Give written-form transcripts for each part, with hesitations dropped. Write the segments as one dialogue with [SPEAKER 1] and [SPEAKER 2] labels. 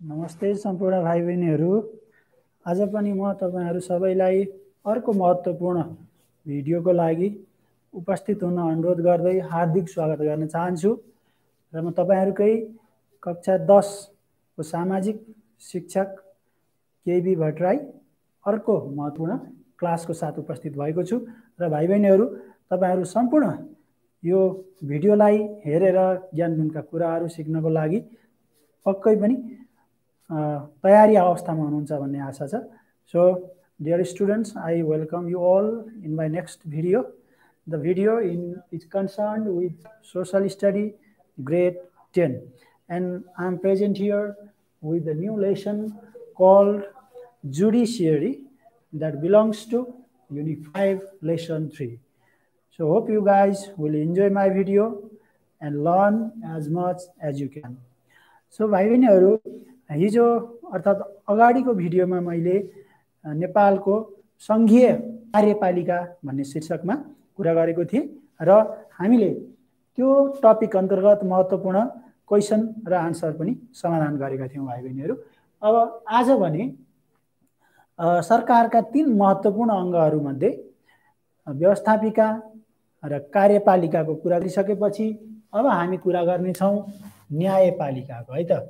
[SPEAKER 1] नमस्ते सम्पूर्ण भाइ बहिनीहरू। आज पनि म तपाईहरु सबैलाई अर्को महत्त्वपूर्ण भिडियोको लागि उपस्थित हुन अनुरोध गर्दै हार्दिक स्वागत गर्न चाहन्छु। र म तपाईहरुकै कक्षा 10 को सामाजिक शिक्षक केबी भट्टराई अर्को महत्त्वपूर्ण क्लासको साथ उपस्थित भएको छु। र भाइ बहिनीहरू, तपाईहरु सम्पूर्ण यो भिडियोलाई हेरेर ज्ञानका कुराहरू सिक्नको लागि पक्कै पनि तयारी अवस्थामा हुनुहुन्छ भन्ने आशा छ। So dear students, I welcome you all in my next video. The video is concerned with social study grade 10, and I am present here with the new lesson called judiciary that belongs to unit 5 lesson 3. So hope you guys will enjoy my video and learn as much as you can. So भाइ बहिनीहरू, हिजो अर्थात अगाडिको भिडियोमा मैले नेपालको संघीय कार्यपालिका भन्ने शीर्षकमा कुरा गरेको थिएँ र हामीले त्यो टपिक अन्तर्गत महत्त्वपूर्ण क्वेशन र आन्सर पनि समाधान गरेका थियौं भाइ बहिनीहरू। अब आज भने सरकारका 3 महत्त्वपूर्ण अङ्गहरू मध्ये व्यवस्थापिका र कार्यपालिकाको कुरा गरिसकेपछि अब हामी कुरा गर्ने छौं न्यायपालिकाको, है त।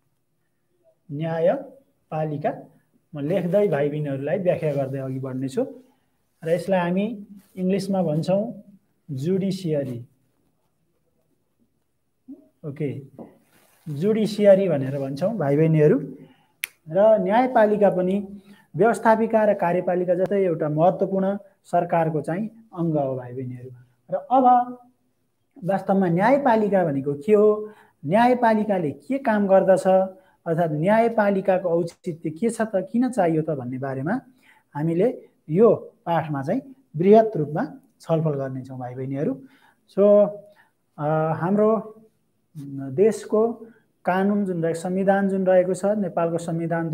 [SPEAKER 1] न्यायपालिका म लेख्दै भाइ बहिनीहरूलाई व्याख्या गर्दै अघि बढ्ने छु र यसलाई हामी इंग्लिशमा भन्छौं जुडिसियरी। ओके, जुडिसियरी भनेर भन्छौं भाइ बहिनीहरू। र न्यायपालिका पनि व्यवस्थापिका र कार्यपालिका जस्तै एउटा महत्त्वपूर्ण सरकारको चाहिँ अंग हो भाइ बहिनीहरू। र अब वास्तवमा न्यायपालिका भनेको के हो, न्यायपालिकाले के काम गर्दछ, अर्थात न्यायपालिकाको औचित्य के छ त, किन चाहियो त भन्ने बारेमा हामीले यो पाठमा चाहिँ बृहत रूपमा छलफल गर्ने छौं भाइ बहिनीहरू। सो हाम्रो देशको कानुन जुन रहेको, संविधान जुन रहेको छ, नेपालको संविधान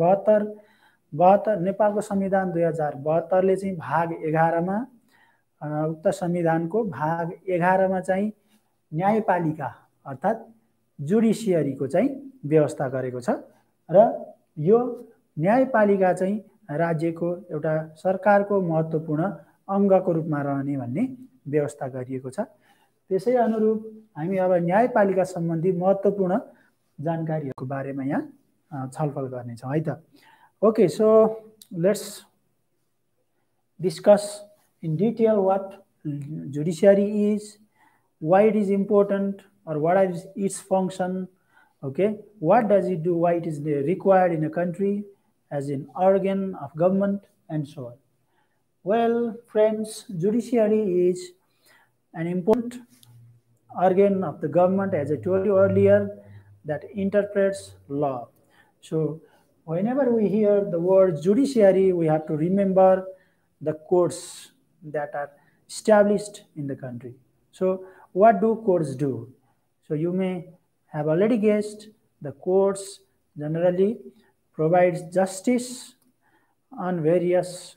[SPEAKER 1] 2072 नेपालको संविधान 2072 ले चाहिँ भाग 11 मा उक्त संविधानको भाग 11 मा चाहिँ न्यायपालिका अर्थात जुडिसियरीको चाहिँ व्यवस्था गरेको छ र यो न्यायपालिका चाहिँ राज्यको एउटा सरकारको महत्त्वपूर्ण अंगको रूपमा रहने भन्ने व्यवस्था गरिएको छ। त्यसै अनुरूप हामी अब न्यायपालिका सम्बन्धी महत्त्वपूर्ण जानकारीहरूको बारेमा यहाँ छलफल गर्ने छौं, है त। Okay, so let's discuss in detail what judiciary is, why it is important, or what is its function. Okay, what does it do, why it is required in a country as an organ of government, and so on. Well, friends, judiciary is an important organ of the government, as I told you earlier, that interprets law. So whenever we hear the word judiciary, we have to remember the courts that are established in the country. So what do courts do? So you may have already guessed, the courts generally provides justice on various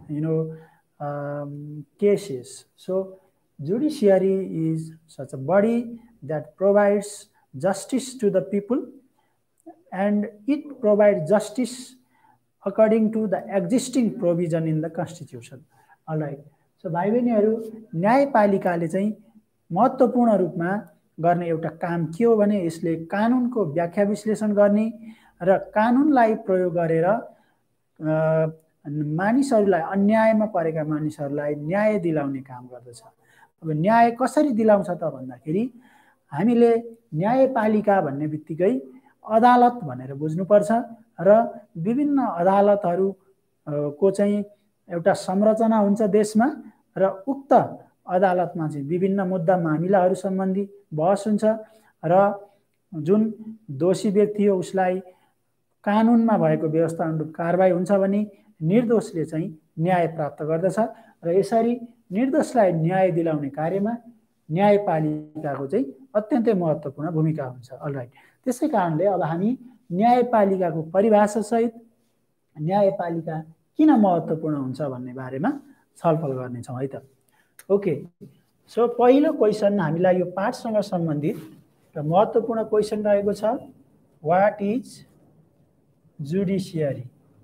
[SPEAKER 1] cases. So judiciary is such a body that provides justice to the people, and it provides justice according to the existing provision in the constitution. All right. So भाइ बहिनीहरू, न्यायपालिकाले चाहिँ महत्त्वपूर्ण रूपमा गर्ने एउटा काम के हो भने यसले कानुनको व्याख्या विश्लेषण गर्ने र कानुनलाई प्रयोग गरेर मानिसहरूलाई, अन्यायमा परेका मानिसहरूलाई न्याय दिलाउने काम गर्दछ। अब न्याय कसरी दिलाउँछ त भन्दाखेरि हामीले न्यायपालिका भन्ने बित्तिकै अदालत भनेर बुझ्नुपर्छ र विभिन्न अदालतहरू को चाहिँ एउटा संरचना हुन्छ देशमा र उक्त अदालतमा चाहिँ विभिन्न मुद्दा मामिलाहरू सम्बन्धी बहस हुन्छ र जुन दोषी व्यक्ति हो उसलाई कानुनमा भएको व्यवस्था अनुरूप कारबाही हुन्छ भने निर्दोषले चाहिँ न्याय प्राप्त गर्दछ र यसरी निर्दोषलाई न्याय दिलाउने कार्यमा न्यायपालिकाको चाहिँ अत्यन्तै महत्त्वपूर्ण भूमिका हुन्छ। अलराइट, त्यसै कारणले अब हामी न्यायपालिकाको परिभाषा सहित न्यायपालिका किन महत्त्वपूर्ण हुन्छ भन्ने बारेमा छलफल गर्ने छौं, है त। ओके, सो पहिलो क्वेशन हामीलाई यो पाठसँग सम्बन्धित र महत्त्वपूर्ण क्वेशन रहेको छ, व्हाट इज जुडिसियरी।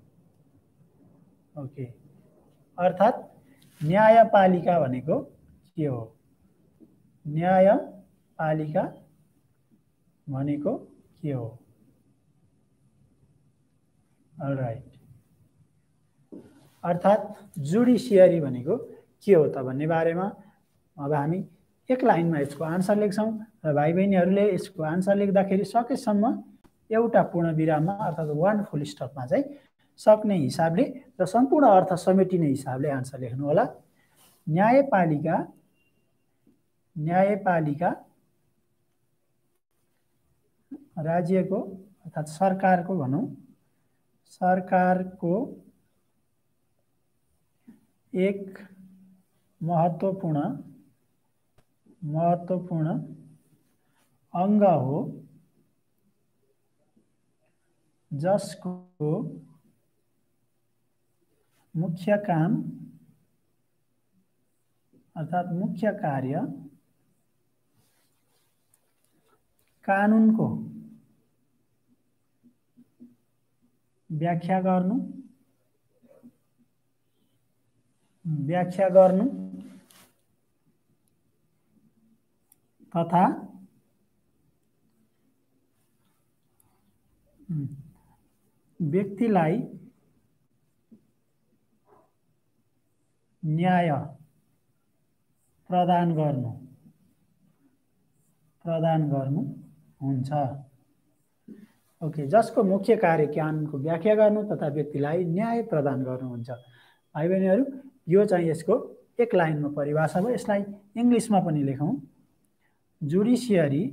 [SPEAKER 1] ओके, अर्थात् न्यायपालिका भनेको के हो? न्यायपालिका भनेको के हो? अलराइट, अर्थात् जुडिसियरी भनेको के हो त भन्ने बारेमा अब हामी एक लाइनमा यसको आन्सर लेख्छौँ र भाइ बहिनीहरूले यसको आन्सर लेख्दाखेरि सकेसम्म एउटा पूर्ण विराममा अर्थात् वान फुल स्टपमा चाहिँ सक्ने हिसाबले र सम्पूर्ण अर्थ समेटिने हिसाबले आन्सर लेख्नु होला। न्यायपालिका राज्यको अर्थात् सरकारको भनौँ, सरकारको एक महत्त्वपूर्ण अंग हो जसको मुख्य काम अर्थात् मुख्य कार्य कानुनको व्याख्या गर्नु तथा व्यक्तिलाई न्याय प्रदान गर्नु हुन्छ। ओके, जसको मुख्य कार्य कानुनको व्याख्या गर्नु तथा व्यक्तिलाई न्याय प्रदान गर्नु हुन्छ। भाइ बहिनीहरू, यो चाहिँ यसको एक लाइनमा परिभाषा हो। यसलाई इंग्लिशमा पनि लेखौँ। Judiciary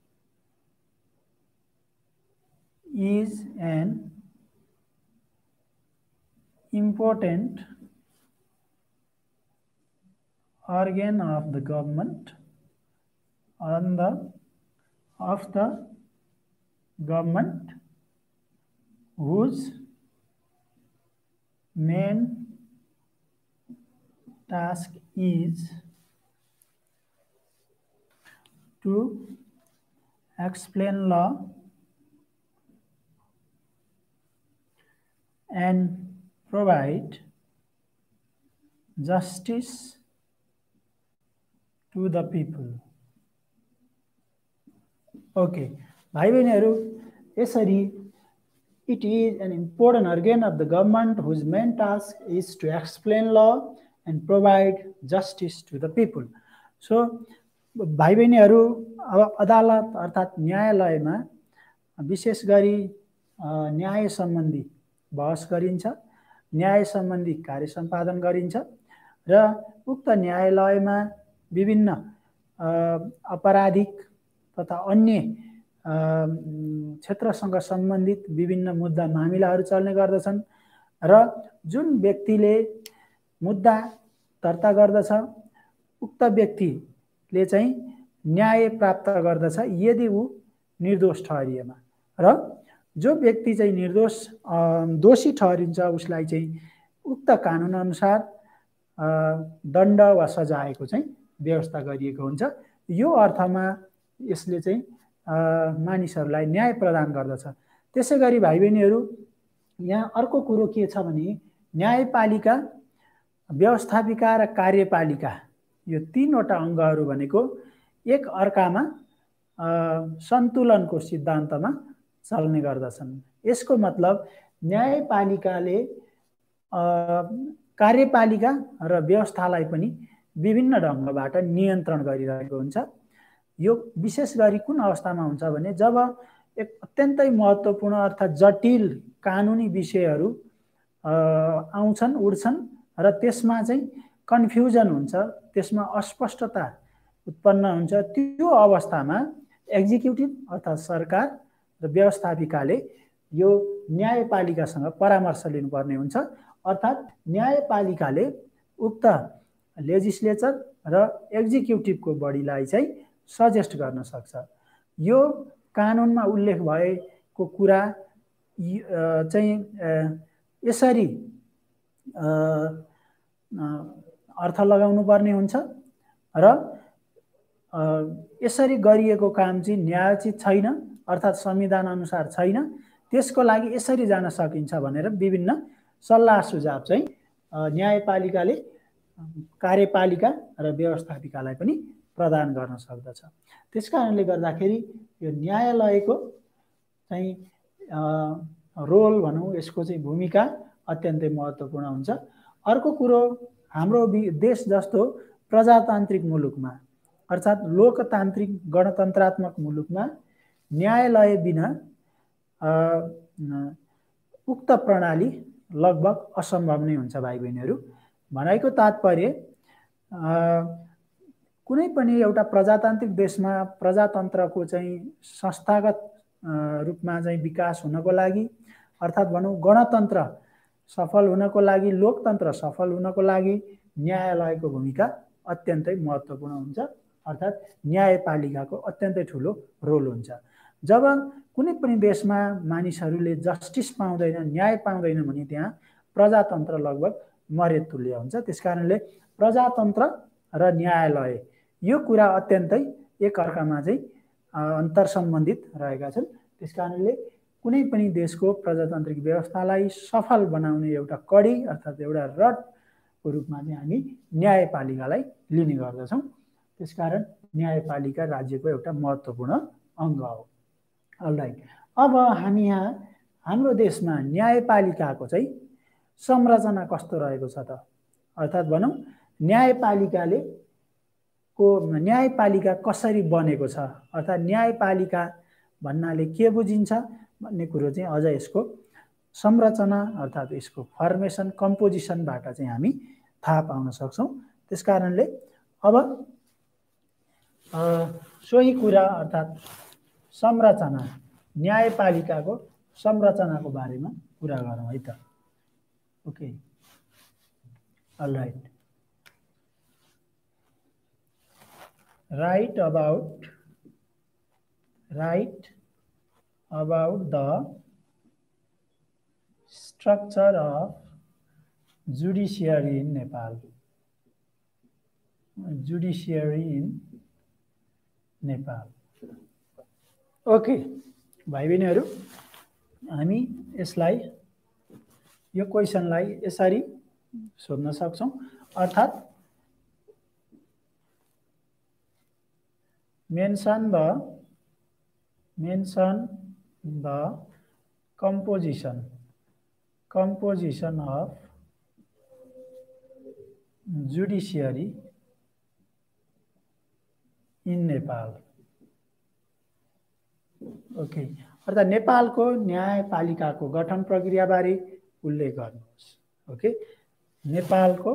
[SPEAKER 1] is an important organ of the government whose main task is to explain law and provide justice to the people. Okay, भाइ बहिनीहरू, यसरी it is an important organ of the government whose main task is to explain law and provide justice to the people. So भाइ बहिनीहरू, अब अदालत अर्थात् न्यायालयमा विशेष गरी न्याय सम्बन्धी बहस गरिन्छ, न्याय सम्बन्धी कार्य सम्पादन गरिन्छ र उक्त न्यायालयमा विभिन्न अपराधिक तथा अन्य क्षेत्रसँग सम्बन्धित विभिन्न मुद्दा मामिलाहरू चल्ने गर्दछन् र जुन व्यक्तिले मुद्दा दर्ता गर्दछ उक्त व्यक्तिले चाहिँ न्याय प्राप्त गर्दछ यदि ऊ निर्दोष ठहरिएमा, र जो व्यक्ति चाहिँ दोषी ठहरिन्छ उसलाई चाहिँ उक्त कानुन अनुसार दण्ड वा सजायको चाहिँ व्यवस्था गरिएको हुन्छ। यो अर्थमा यसले चाहिँ मानिसहरूलाई न्याय प्रदान गर्दछ। त्यसैगरी भाइ बहिनीहरू, यहाँ अर्को कुरो के छ भने न्यायपालिका, व्यवस्थापिका र कार्यपालिका यो तीनवटा अङ्गहरू भनेको एक अर्कामा सन्तुलनको सिद्धान्तमा चल्ने गर्दछन्। यसको मतलब न्यायपालिकाले कार्यपालिका र व्यवस्थालाई पनि विभिन्न ढङ्गबाट नियन्त्रण गरिरहेको हुन्छ। यो विशेष गरी कुन अवस्थामा हुन्छ भने जब एक अत्यन्तै महत्त्वपूर्ण अर्थात् जटिल कानुनी विषयहरू आउँछन् उड्छन् र त्यसमा चाहिँ कन्फ्युजन हुन्छ, त्यसमा अस्पष्टता उत्पन्न हुन्छ, त्यो अवस्थामा एक्जिक्युटिभ अर्थात् सरकार र व्यवस्थापिकाले यो न्यायपालिकासँग परामर्श लिनुपर्ने हुन्छ। अर्थात् न्यायपालिकाले उक्त लेजिस्लेचर र एक्जिक्युटिभको बडीलाई चाहिँ सजेस्ट गर्न सक्छ। यो कानुनमा उल्लेख भएको कुरा चाहिँ यसरी अर्थ लगाउनु पर्ने हुन्छ र यसरी गरिएको काम चाहिँ न्यायोचित छैन अर्थात् संविधान अनुसार छैन, त्यसको लागि यसरी जान सकिन्छ भनेर विभिन्न सल्लाह सुझाव चाहिँ न्यायपालिकाले कार्यपालिका र व्यवस्थापिकालाई पनि प्रदान गर्न सक्दछ। त्यसकारणले गर्दाखेरि यो न्यायालयको चाहिँ रोल भनौँ, यसको चाहिँ भूमिका अत्यन्तै महत्त्वपूर्ण हुन्छ। अर्को कुरो, हाम्रो देश जस्तो प्रजातान्त्रिक मुलुकमा अर्थात् लोकतान्त्रिक गणतन्त्रात्मक मुलुकमा न्यायालय बिना उक्त प्रणाली लगभग असम्भव नै हुन्छ भाइ बहिनीहरू। भनाइको तात्पर्य कुनै पनि एउटा प्रजातान्त्रिक देशमा प्रजातन्त्रको चाहिँ संस्थागत रूपमा चाहिँ विकास हुनको लागि अर्थात् भनौँ गणतन्त्र सफल हुनको लागि, लोकतन्त्र सफल हुनको लागि न्यायालयको भूमिका अत्यन्तै महत्त्वपूर्ण हुन्छ, अर्थात् न्यायपालिकाको अत्यन्तै ठुलो रोल हुन्छ। जब कुनै पनि देशमा मानिसहरूले जस्टिस पाउँदैन, न्याय पाउँदैन भने त्यहाँ प्रजातन्त्र लगभग मरे तुल्य हुन्छ। त्यसकारणले प्रजातन्त्र र न्यायालय यो कुरा अत्यन्तै एकअर्कामा चाहिँ अन्तर्सम्बन्धित रहेका छन्। त्यसकारणले कुनै पनि देशको प्रजातान्त्रिक व्यवस्थालाई सफल बनाउने एउटा कडी अर्थात् एउटा रडको रूपमा चाहिँ हामी न्यायपालिकालाई लिने गर्दछौँ। त्यसकारण न्यायपालिका राज्यको एउटा महत्त्वपूर्ण अङ्ग हो। अलराइट, अब हामी यहाँ हाम्रो देशमा न्यायपालिकाको चाहिँ संरचना कस्तो रहेको छ त, अर्थात् भनौँ न्यायपालिका कसरी बनेको छ, अर्थात् न्यायपालिका भन्नाले के बुझिन्छ भन्ने कुरो चाहिँ अझ यसको संरचना अर्थात् यसको फर्मेसन कम्पोजिसनबाट चाहिँ हामी थाहा पाउन सक्छौँ। त्यसकारणले अब सोही कुरा अर्थात् संरचना, न्यायपालिकाको संरचनाको बारेमा कुरा गरौँ है त। Okay, alright, write about the structure of judiciary in Nepal. Okay भाइ बहिनीहरू, हामी यसलाई यो क्वेसनलाई यसरी सोध्न सक्छौँ, अर्थात् mention the composition of judiciary in Nepal. Okay, अर्थात् नेपालको न्यायपालिकाको गठन प्रक्रियाबारे उल्लेख गर्नुहोस्। ओके, नेपालको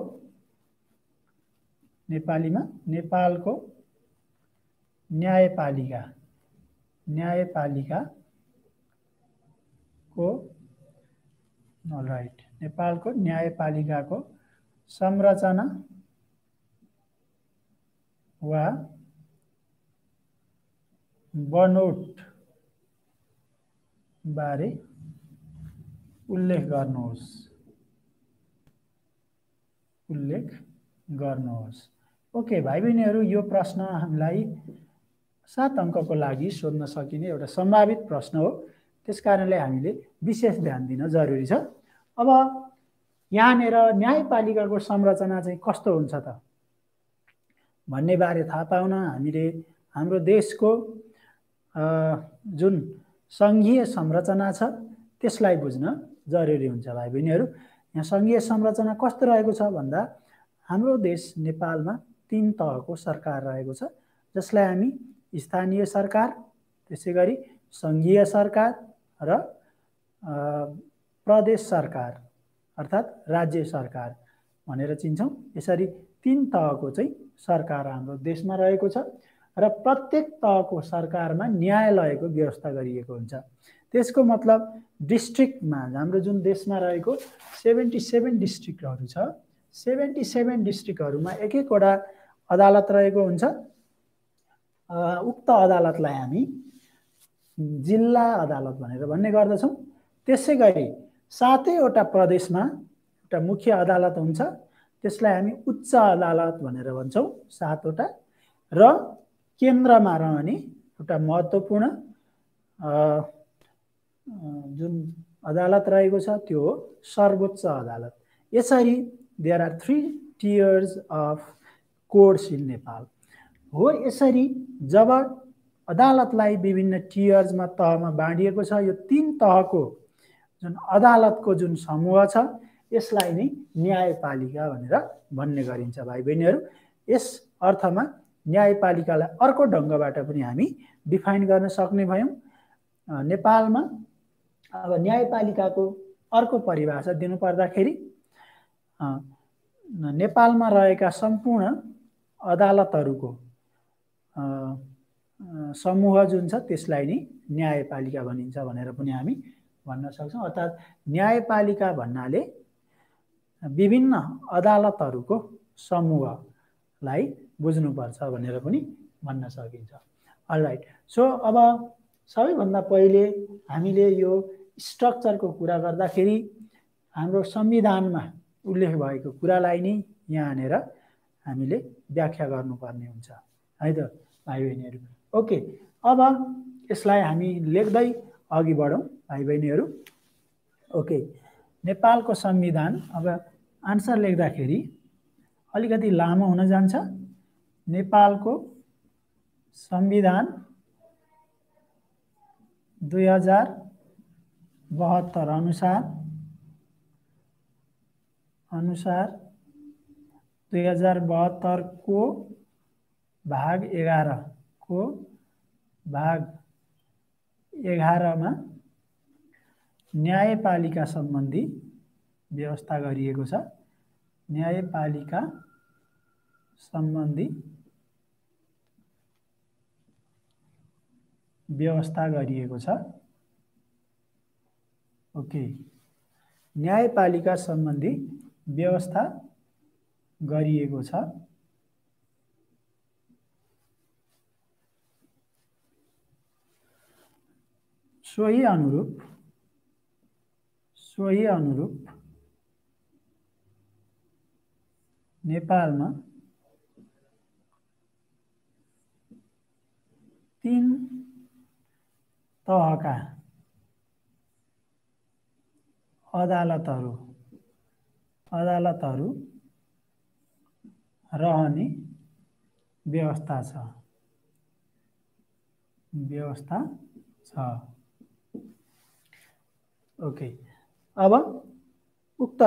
[SPEAKER 1] न्यायपालिकाको संरचना वा बनोट बारे उल्लेख गर्नुहोस्। ओके भाइ बहिनीहरू, यो प्रश्न हामीलाई 7 अङ्कको लागि सोध्न सकिने एउटा सम्भावित प्रश्न हो। त्यसकारणले हामीले विशेष ध्यान दिन जरुरी छ। अब यहाँनिर न्यायपालिकाको संरचना चाहिँ कस्तो हुन्छ त भन्ने बारे थाहा पाउन हामीले हाम्रो देशको जुन सङ्घीय संरचना छ त्यसलाई बुझ्न जरुरी हुन्छ भाइ बहिनीहरू। यहाँ सङ्घीय संरचना कस्तो रहेको छ भन्दा हाम्रो देश नेपालमा 3 तहको सरकार रहेको छ, जसलाई हामी स्थानीय सरकार, त्यसैगरी सङ्घीय सरकार र प्रदेश सरकार अर्थात् राज्य सरकार भनेर चिन्छौँ। यसरी 3 तहको चाहिँ सरकार हाम्रो देशमा रहेको छ र प्रत्येक तहको सरकारमा न्यायालयको व्यवस्था गरिएको हुन्छ। त्यसको मतलब डिस्ट्रिक्टमा हाम्रो जुन देशमा रहेको 77 डिस्ट्रिक्टहरू छ, 77 डिस्ट्रिक्टहरूमा एक एकवटा अदालत रहेको हुन्छ। उक्त अदालतलाई हामी जिल्ला अदालत भनेर भन्ने गर्दछौँ। त्यसै गरी 7वटा प्रदेशमा एउटा मुख्य अदालत हुन्छ, त्यसलाई हामी उच्च अदालत भनेर भन्छौँ 7वटा, र केन्द्रमा रहने एउटा महत्त्वपूर्ण जुन अदालत रहेको छ त्यो हो सर्वोच्च अदालत। यसरी there are 3 tiers of courts in Nepal. हो यसरी जब अदालतलाई विभिन्न टियर्समा तहमा बाँडिएको छ, यो 3 तहको जुन अदालतको जुन समूह छ यसलाई नै न्यायपालिका भनेर भन्ने गरिन्छ भाइ बहिनीहरू। यस अर्थमा न्यायपालिकालाई अर्को ढङ्गबाट पनि हामी डिफाइन गर्न सक्ने भयौँ। नेपालमा अब न्यायपालिकाको अर्को परिभाषा दिनुपर्दाखेरि नेपालमा रहेका सम्पूर्ण अदालतहरूको समूह जुन छ त्यसलाई नै न्यायपालिका भनिन्छ भनेर पनि हामी भन्न सक्छौँ। अर्थात् न्यायपालिका भन्नाले विभिन्न अदालतहरूको समूहलाई बुझ्नुपर्छ भनेर पनि भन्न सकिन्छ। अलराइट, सो अब सबैभन्दा पहिले हामीले यो स्ट्रक्चरको कुरा गर्दाखेरि हाम्रो संविधानमा उल्लेख भएको कुरालाई नै यहाँनिर हामीले व्याख्या गर्नुपर्ने हुन्छ है त भाइ बहिनीहरू। ओके, अब यसलाई हामी लेख्दै अघि बढौँ भाइ बहिनीहरू। ओके, नेपालको संविधान, अब आन्सर लेख्दाखेरि अलिकति लामो हुन जान्छ। नेपालको संविधान 2072 अनुसार 2072 को भाग 11 मा न्यायपालिका सम्बन्धी व्यवस्था गरिएको छ। न्यायपालिका सम्बन्धी व्यवस्था गरिएको छ। ओके, न्यायपालिका सम्बन्धी व्यवस्था गरिएको छ। सोही अनुरूप नेपालमा 3 तहका अदालतहरू रहने व्यवस्था छ। ओके, अब उक्त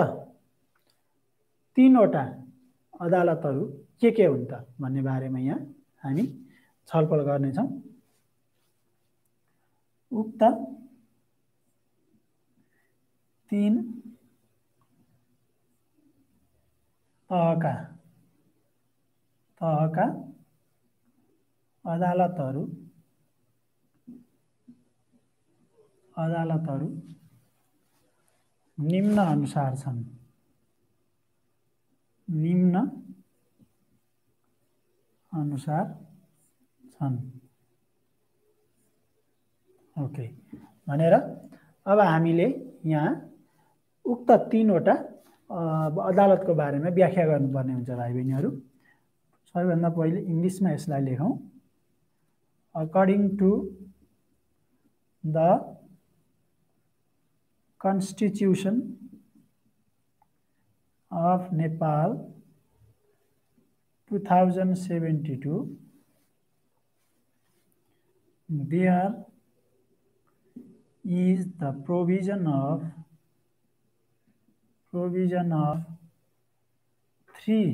[SPEAKER 1] 3वटा अदालतहरू के हुन् त भन्ने बारेमा यहाँ हामी छलफल गर्नेछौँ। उक्त 3 तहका अदालतहरू निम्न अनुसार छन्। ओके, भनेर अब हामीले यहाँ उक्त 3वटा अदालतको बारेमा व्याख्या गर्नुपर्ने हुन्छ भाइ बहिनीहरू। सबैभन्दा पहिले इङ्ग्लिसमा यसलाई लेखौँ। According to the Constitution of Nepal 2072, there is the provision of 3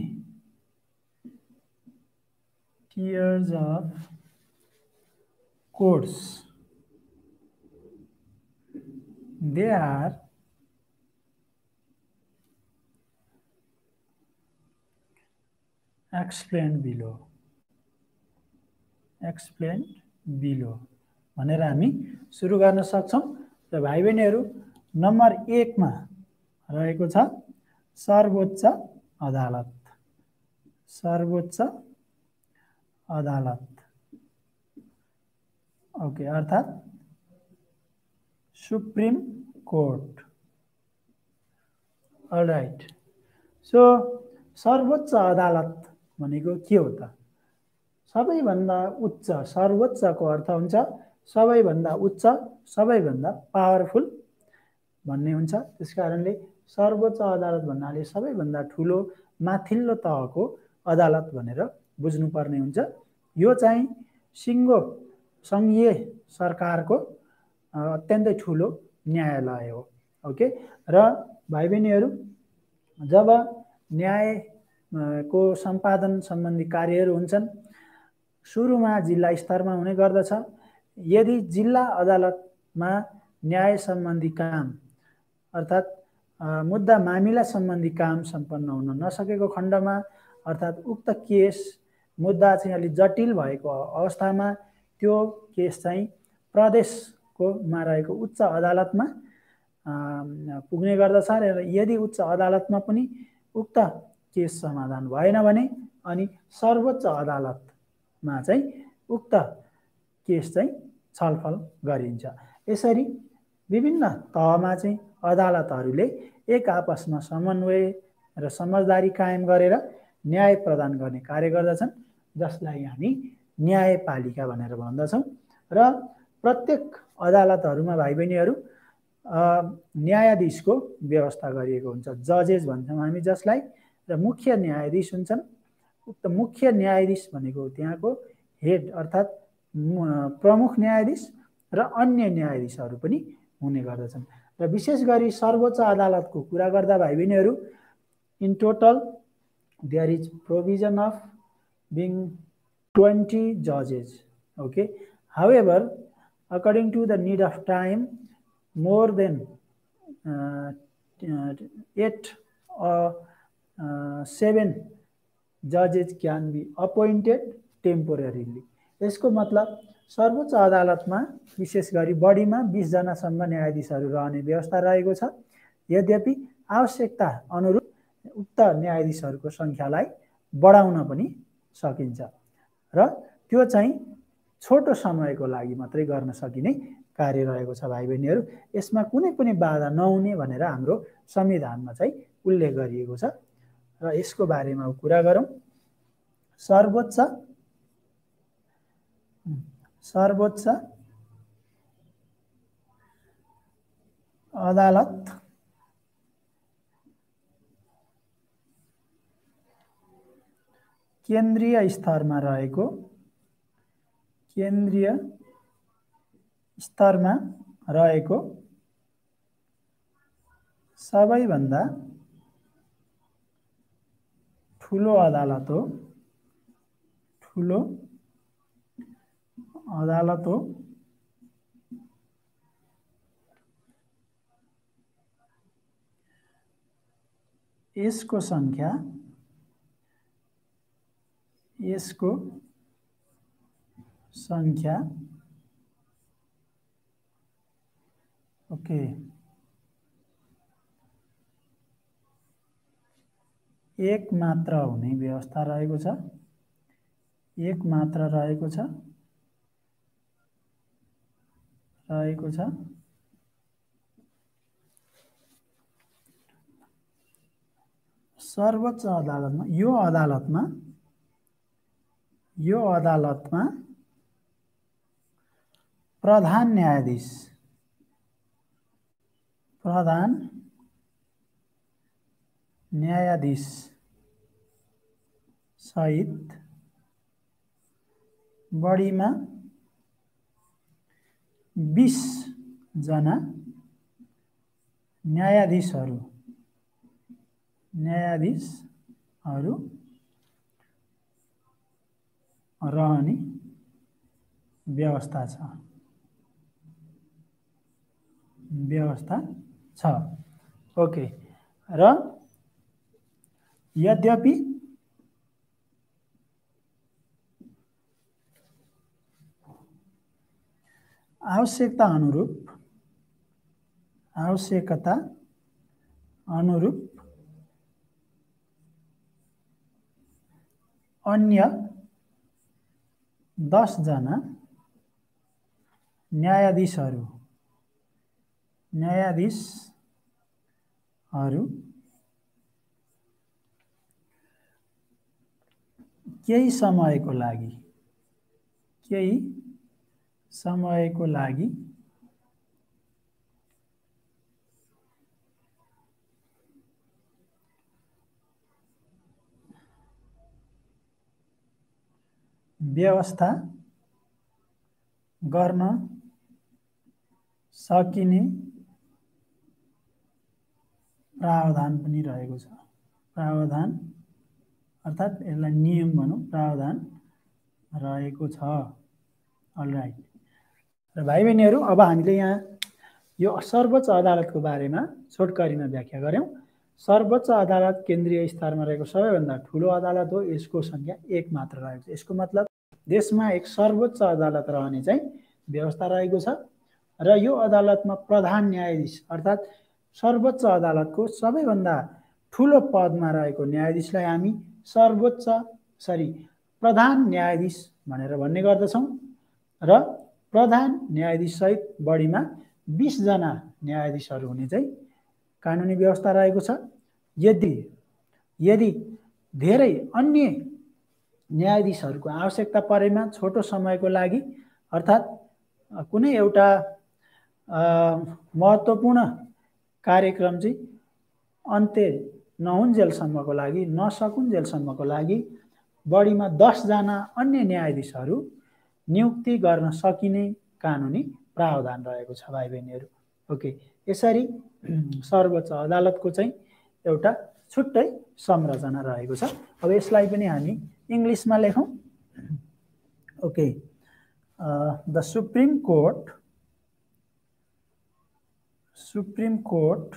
[SPEAKER 1] tiers of courts. They are explained below भनेर हामी सुरु गर्न सक्छौँ। र भाइ बहिनीहरू, नम्बर 1 मा रहेको छ सर्वोच्च अदालत। ओके, अर्थात् सुप्रिम कोर्ट। अलराइट, सो सर्वोच्च अदालत भनेको के हो त? सबैभन्दा उच्च, सर्वोच्चको अर्थ हुन्छ सबैभन्दा उच्च, सबैभन्दा पावरफुल भन्ने हुन्छ। त्यसकारणले सर्वोच्च अदालत भन्नाले सबैभन्दा ठुलो माथिल्लो तहको अदालत भनेर बुझ्नुपर्ने हुन्छ। यो चाहिँ सङ्घीय सरकारको अत्यन्तै ठुलो न्यायालय हो। ओके, र भाइ बहिनीहरू, जब न्यायको सम्पादन सम्बन्धी कार्यहरू हुन्छन् सुरुमा जिल्ला स्तरमा हुने गर्दछ। यदि जिल्ला अदालतमा न्याय सम्बन्धी काम अर्थात् मुद्दा मामिला सम्बन्धी काम सम्पन्न हुन नसकेको खण्डमा अर्थात् उक्त केस मुद्दा चाहिँ अलि जटिल भएको अवस्थामा त्यो केस चाहिँ प्रदेशकोमा रहेको उच्च अदालतमा पुग्ने गर्दछ। र यदि उच्च अदालतमा पनि उक्त केस समाधान भएन भने अनि सर्वोच्च अदालतमा चाहिँ उक्त केस चाहिँ छलफल गरिन्छ। यसरी विभिन्न तहमा चाहिँ अदालतहरूले एक आपसमा समन्वय र समझदारी कायम गरेर न्याय प्रदान गर्ने कार्य गर्दछन्, जसलाई हामी न्यायपालिका भनेर भन्दछौँ। र प्रत्येक अदालतहरूमा भाइ बहिनीहरू न्यायाधीशको व्यवस्था गरिएको हुन्छ, जजेस भन्छौँ हामी जसलाई, र मुख्य न्यायाधीश हुन्छन्। उक्त मुख्य न्यायाधीश भनेको त्यहाँको हेड अर्थात् प्रमुख न्यायाधीश र अन्य न्यायाधीशहरू पनि हुने गर्दछन्। र विशेष गरी सर्वोच्च अदालतको कुरा गर्दा भाइ बहिनीहरू, in total there is provision of being 20 जजेस। Okay, however according to the need of time more than 8 or 7 judges can be appointed temporarily। यसको मतलब सर्वोच्च अदालतमा विशेष गरी बढीमा 20 जनासम्म न्यायाधीशहरू रहने व्यवस्था रहेको छ। यद्यपि आवश्यकता अनुरूप उक्त न्यायाधीशहरूको सङ्ख्यालाई बढाउन पनि सकिन्छ र त्यो चाहिँ छोटो समयको लागि मात्रै गर्न सकिने कार्य रहेको छ भाइ बहिनीहरू। यसमा कुनै पनि बाधा नहुने भनेर हाम्रो संविधानमा चाहिँ उल्लेख गरिएको छ। र यसको बारेमा कुरा गरौँ। सर्वोच्च अदालत केन्द्रीय स्तरमा रहेको सबैभन्दा ठुलो अदालत हो। यसको संख्या ओके एक मात्र हुने व्यवस्था रहेको छ। सर्वोच्च अदालतमा यो अदालतमा प्रधान न्यायाधीश सहित बढीमा 20 जना न्यायाधीशहरू रहने व्यवस्था छ। ओके, र यद्यपि आवश्यकता अनुरूप अन्य 10 जना न्यायाधीशहरू केही समयको लागि समयको लागि व्यवस्था गर्न सकिने प्रावधान पनि रहेको छ। प्रावधान अर्थात् यसलाई नियम भनौँ, प्रावधान रहेको छ। अलराइट। र भाइ बहिनीहरू, अब हामीले यहाँ यो सर्वोच्च अदालतको बारेमा छोटकरीमा व्याख्या गऱ्यौँ। सर्वोच्च अदालत केन्द्रीय स्तरमा रहेको सबैभन्दा ठुलो अदालत हो। यसको संख्या 1 मात्र रहेको छ। यसको मतलब देशमा एक सर्वोच्च अदालत रहने चाहिँ व्यवस्था रहेको छ। र यो अदालतमा प्रधान न्यायाधीश अर्थात् सर्वोच्च अदालतको सबैभन्दा ठुलो पदमा रहेको न्यायाधीशलाई हामी प्रधान न्यायाधीश भनेर भन्ने गर्दछौँ। र प्रधान न्यायाधीश सहित बढीमा 20 जना न्यायाधीशहरू हुने चाहिँ कानुनी व्यवस्था रहेको छ। यदि धेरै अन्य न्यायाधीशहरूको आवश्यकता परेमा छोटो समयको लागि अर्थात् कुनै एउटा महत्त्वपूर्ण कार्यक्रम चाहिँ अन्त्य नहुन्जेलसम्मको लागि, नसकुन्जेलसम्मको लागि बढीमा 10 जना अन्य न्यायाधीशहरू नियुक्ति गर्न सकिने कानुनी प्रावधान रहेको छ भाइ बहिनीहरू। ओके, यसरी सर्वोच्च अदालतको चाहिँ एउटा छुट्टै संरचना रहेको छ। अब यसलाई पनि हामी इङ्ग्लिसमा लेखौँ। Okay, the supreme court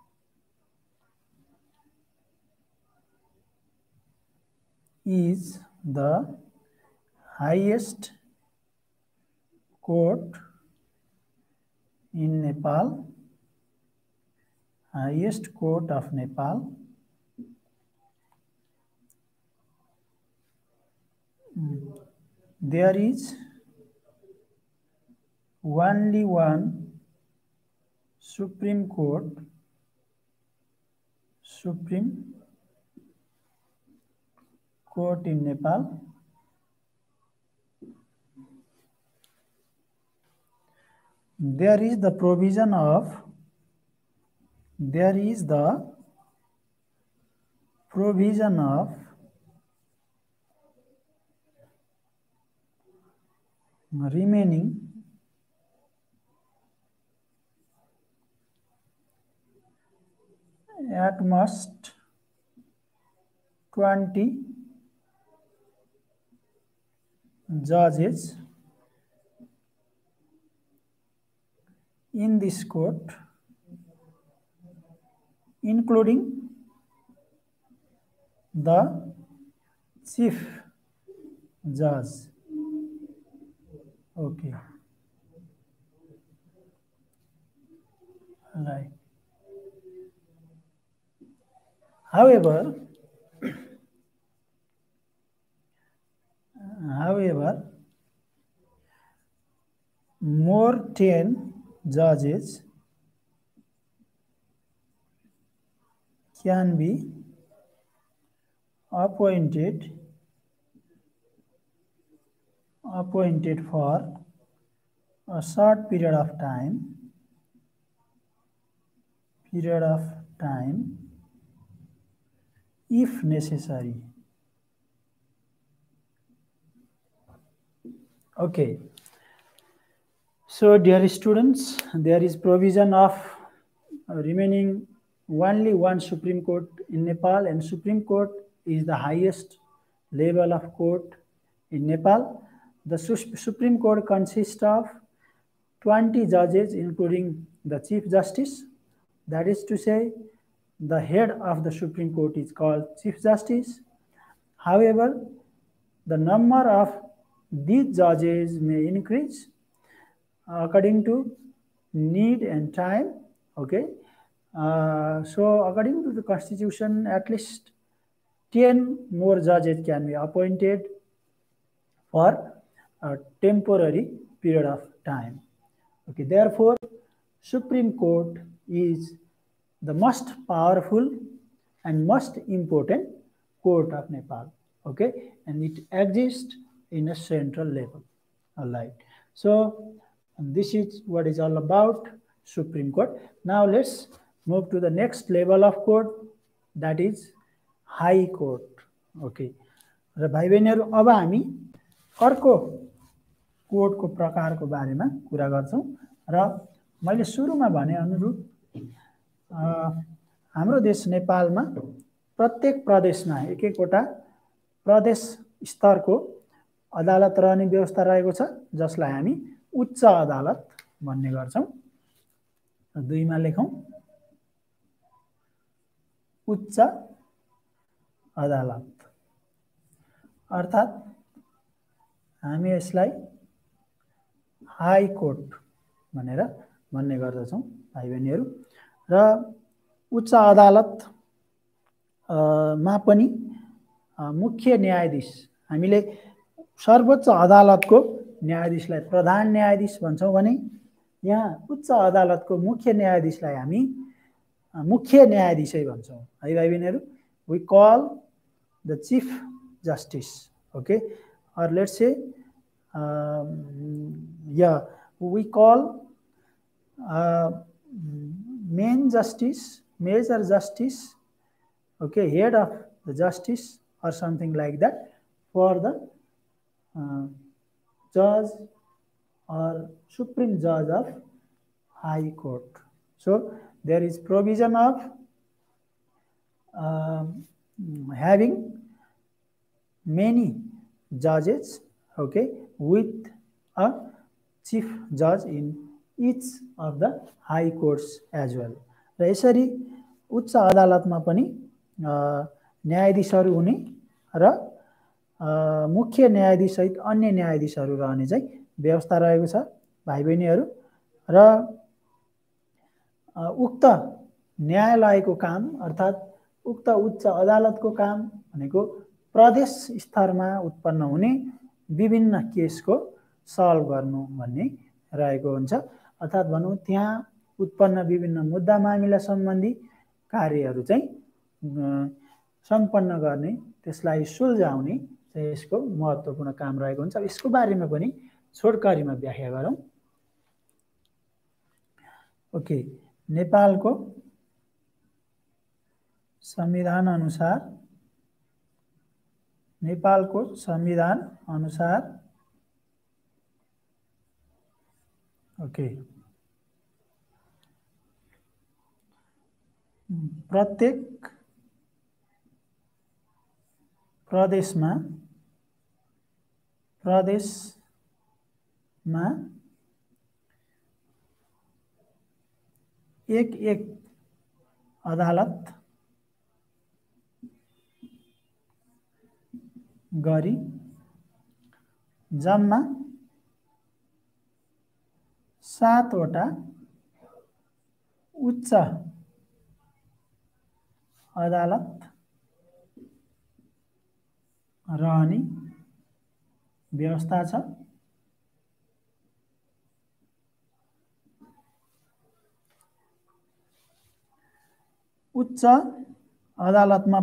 [SPEAKER 1] is the highest court in Nepal, highest court of Nepal. There is only one Supreme Court in Nepal. There is the provision of remaining at most 20 judges in this court, including the chief judge. Okay. Right. However, more 10 judges can be appointed for a short period of time if necessary. Okay. So dear students, there is provision of remaining only one Supreme Court in Nepal, and Supreme Court is the highest level of court in Nepal. The Supreme Court consists of 20 judges, including the Chief Justice. That is to say, the head of the Supreme Court is called Chief Justice. However, the number of these judges may increase according to need and time. Okay. So according to the Constitution, at least 10 more judges can be appointed for a temporary period of time. Okay. Therefore, Supreme Court is the most powerful and most important court of Nepal. Okay. And it exists in a central level. All right. So this is what is all about Supreme Court. Now let's move to the next level of court, that is High Court. Okay. र भाइ बहिनीहरु अब हामी अर्को कोर्टको प्रकारको बारेमा कुरा गर्छौं र मैले सुरुमा भने अनुरूप हाम्रो देश नेपालमा प्रत्येक प्रदेशमा एक एकवटा प्रदेश स्तरको अदालत रहने व्यवस्था रहेको छ, जसलाई हामी उच्च अदालत भन्ने गर्छौं। दुईमा लेखौं उच्च अदालत, अर्थात हामी यसलाई हाई कोर्ट भनेर भन्ने गर्दछौं भाइ बहिनीहरु। र उच्च अदालत मा पनि मुख्य न्यायाधीश, हामीले सर्वोच्च अदालतको न्यायाधीशलाई प्रधान न्यायाधीश भन्छौं भने यहाँ उच्च अदालतको मुख्य न्यायाधीशलाई हामी मुख्य न्यायाधीशै भन्छौं है भाइ बहिनीहरु। We call the chief justice, okay, or let's say we call main justice, major justice, okay, head of the justice or something like that for the judge or supreme judge of High Court. So there is provision of having many judges, okay, with a chief judge in each of the high courts as well. र यसरी उच्च अदालतमा पनि न्यायाधीशहरू हुने र मुख्य न्यायाधीश सहित अन्य न्यायाधीशहरू रहने चाहिँ व्यवस्था रहेको छ भाइ बहिनीहरु। र उक्त न्यायालयको काम अर्थात उक्त उच्च अदालतको काम भनेको प्रदेश स्तरमा उत्पन्न हुने विभिन्न केसको सल्भ गर्नु भन्ने रहेको हुन्छ। अर्थात भनौं त्यहाँ उत्पन्न विभिन्न मुद्दा मामिला सम्बन्धी कार्यहरू चाहिँ सम्पन्न गर्ने, त्यसलाई सुल्झाउने चाहिँ यसको महत्त्वपूर्ण काम रहेको हुन्छ। यसको बारेमा पनि छोटकरीमा व्याख्या गरौं। ओके, नेपालको संविधान अनुसार ओके प्रत्येक प्रदेशमा एक अदालत गरी जम्मा 7 वटा उच्च अदालत रहने व्यवस्था छ। उच्च अदालतमा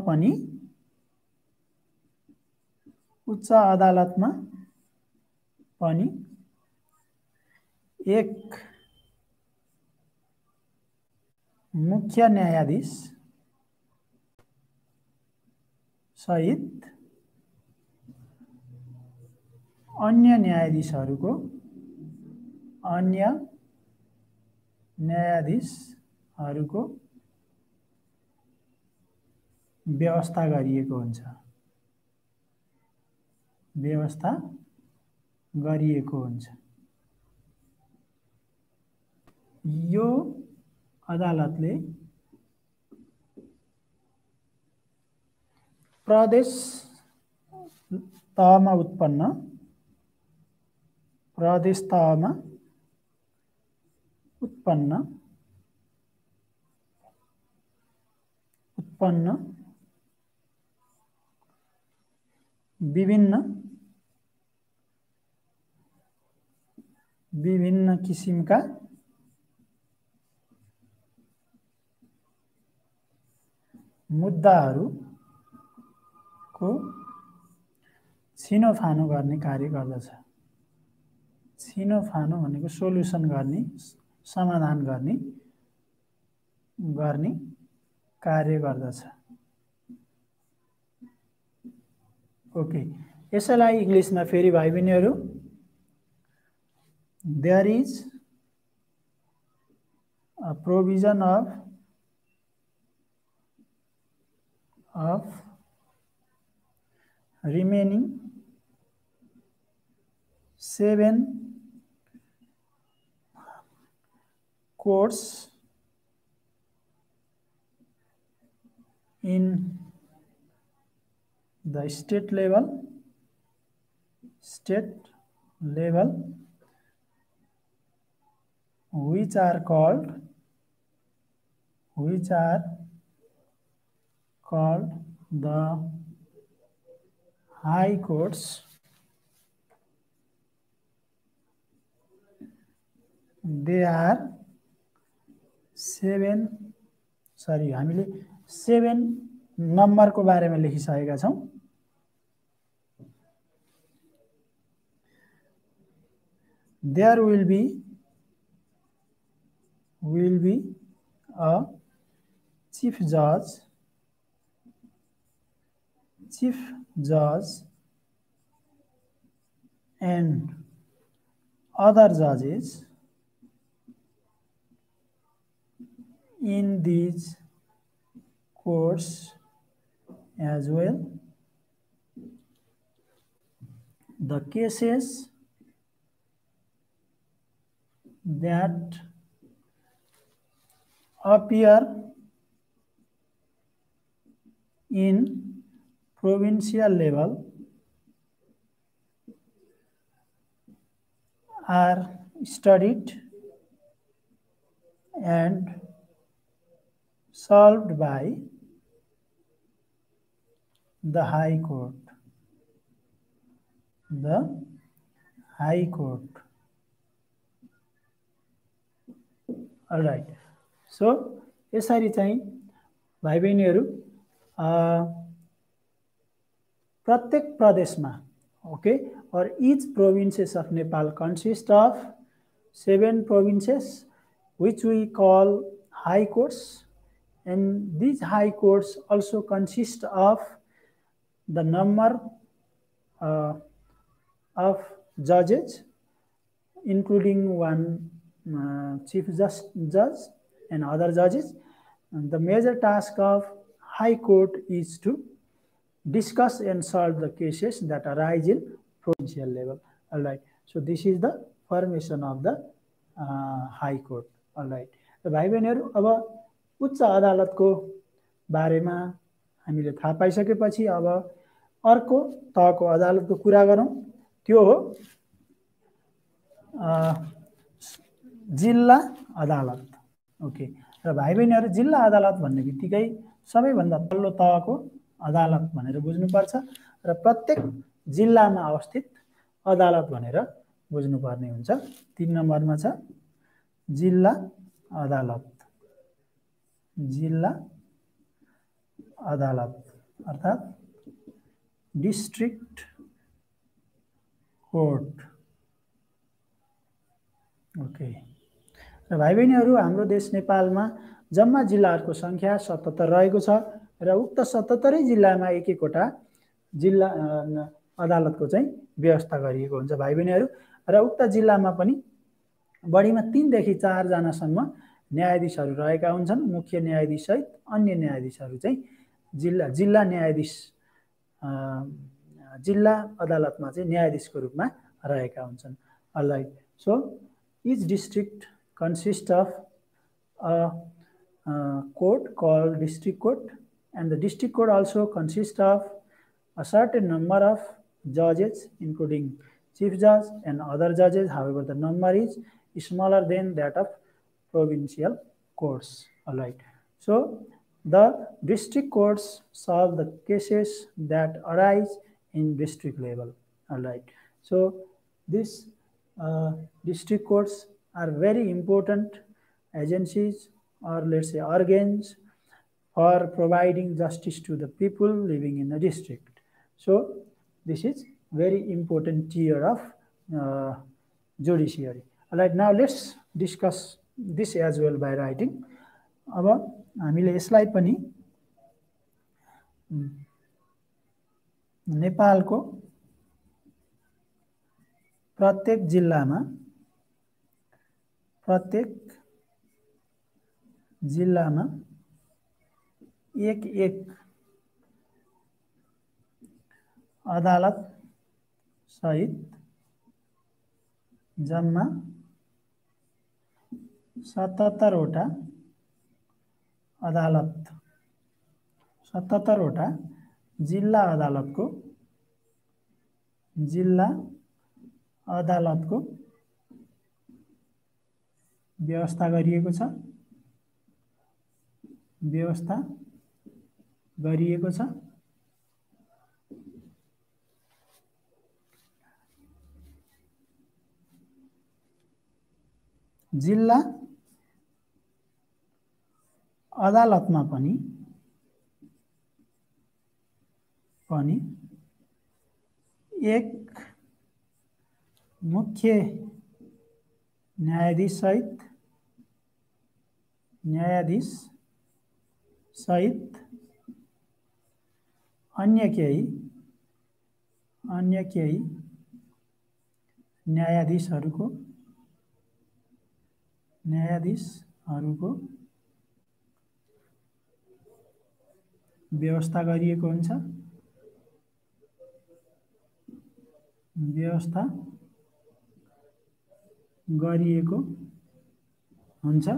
[SPEAKER 1] पनि एक मुख्य न्यायाधीश सहित अन्य न्यायाधीशहरूको व्यवस्था गरिएको हुन्छ। यो अदालतले प्रदेश तहमा उत्पन्न विभिन्न किसिमका मुद्दाहरूको छिनोफानो गर्ने कार्य गर्दछ। छिनोफानो भनेको सोल्युसन गर्ने, समाधान गर्ने कार्य गर्दछ। ओके, यसैलाई इङ्ग्लिसमा फेरि भाइ बहिनीहरू, there is a provision of remaining 7 courts in the state level which are called the high courts. They are हामीले 7 नम्बरको बारेमा लेखिसकेका छौं। There will be a chief judge and other judges in these courts as well. The cases that appear in provincial level are studied and solved by the High Court. Alright. So, यसरी चाहिँ भाइ बहिनीहरू प्रत्येक प्रदेशमा, okay, or each provinces of Nepal consist of 7 provinces which we call high courts, and these high courts also consist of the number of judges, including one chief judge and other judges. And the major task of High Court is to discuss and solve the cases that arise in provincial level. Alright. So this is the formation of the High Court. Alright. So भाइ बहिनीहरू, अब उच्च अदालतको बारेमा हामीले थाहा पाइसकेपछि अब अर्को तहको अदालतको कुरा गरौँ। त्यो हो जिल्ला अदालत। ओके, र भाइ बहिनीहरू, जिल्ला अदालत भन्ने बित्तिकै सबैभन्दा तल्लो तहको अदालत भनेर बुझ्नुपर्छ र प्रत्येक जिल्लामा अवस्थित अदालत भनेर बुझ्नुपर्ने हुन्छ। 3 नम्बरमा छ जिल्ला अदालत। जिल्ला अदालत अर्थात् डिस्ट्रिक्ट कोर्ट। ओके, र भाइ बहिनीहरू, हाम्रो देश नेपालमा जम्मा जिल्लाहरूको संख्या 77 रहेको छ र उक्त 77 जिल्लामा एक एकवटा जिल्ला अदालतको चाहिँ व्यवस्था गरिएको हुन्छ भाइ बहिनीहरू। र उक्त जिल्लामा पनि बढीमा 3 देखि 4 जनासम्म न्यायाधीशहरू रहेका हुन्छन्। मुख्य न्यायाधीश सहित अन्य न्यायाधीशहरू चाहिँ जिल्ला न्यायाधीश जिल्ला अदालतमा चाहिँ न्यायाधीशको रूपमा रहेका हुन्छन्। Alright. So each district consists of a court called district court, and the district court also consists of a certain number of judges, including chief judge and other judges. However, the number is smaller than that of provincial courts. All right. So the district courts solve the cases that arise in district level. All right. So this district courts are very important agencies, or let's say organs, for providing justice to the people living in the district. So this is very important tier of judiciary. Alright, now let's discuss this as well by writing. अब हामीले यसलाई पनि नेपालको प्रत्येक जिल्लामा एक अदालत सहित जम्मा 77 वटा अदालत 77 वटा जिल्ला अदालतको व्यवस्था गरिएको छ जिल्ला अदालतमा पनि एक मुख्य न्यायाधीश सहित अन्य केही न्यायाधीशहरूको व्यवस्था गरिएको हुन्छ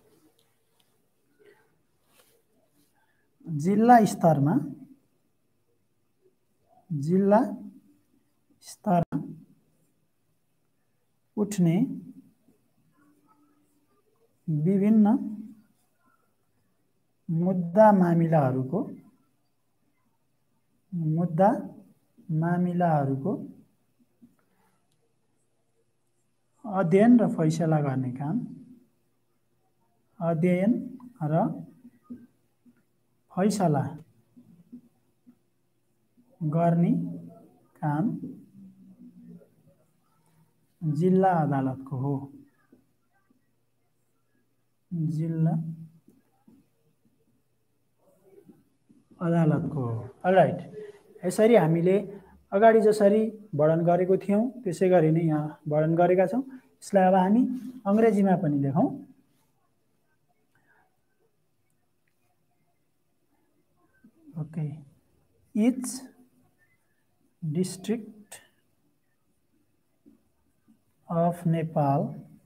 [SPEAKER 1] जिल्ला स्तरमा उठ्ने विभिन्न मुद्दा मामिलाहरूको अध्ययन र फैसला गर्ने काम जिल्ला अदालतको हो अलराइट यसरी हामीले अगाडि जसरी वर्णन गरेको थियौं त्यसै गरी नै यहाँ वर्णन गरेका छौं यसलाई अब हामी अंग्रेजीमा पनि लेखौं okay each district of Nepal